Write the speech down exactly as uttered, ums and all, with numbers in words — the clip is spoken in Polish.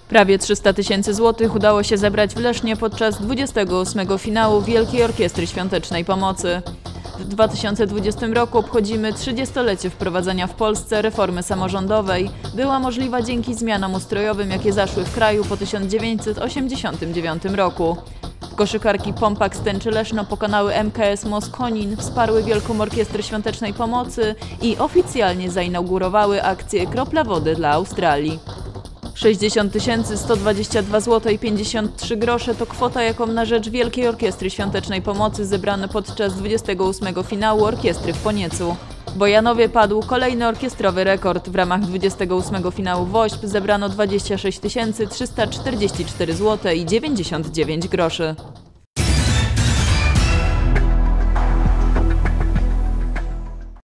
Prawie trzysta tysięcy złotych udało się zebrać w Lesznie podczas dwudziestego ósmego finału Wielkiej Orkiestry Świątecznej Pomocy. W dwa tysiące dwudziestym roku obchodzimy trzydziestolecie wprowadzenia w Polsce reformy samorządowej. Była możliwa dzięki zmianom ustrojowym, jakie zaszły w kraju po tysiąc dziewięćset osiemdziesiątym dziewiątym roku. Koszykarki Pompak Stęczy Leszno pokonały M K S Moskonin, wsparły Wielką Orkiestrę Świątecznej Pomocy i oficjalnie zainaugurowały akcję Kropla Wody dla Australii. sześćdziesiąt tysięcy sto dwadzieścia dwa złote i pięćdziesiąt trzy grosze to kwota, jaką na rzecz Wielkiej Orkiestry Świątecznej Pomocy zebrano podczas dwudziestego ósmego finału orkiestry w Poniecu. W Bojanowie padł kolejny orkiestrowy rekord. W ramach dwudziestego ósmego finału WOŚP zebrano dwadzieścia sześć tysięcy trzysta czterdzieści cztery złote i dziewięćdziesiąt dziewięć groszy.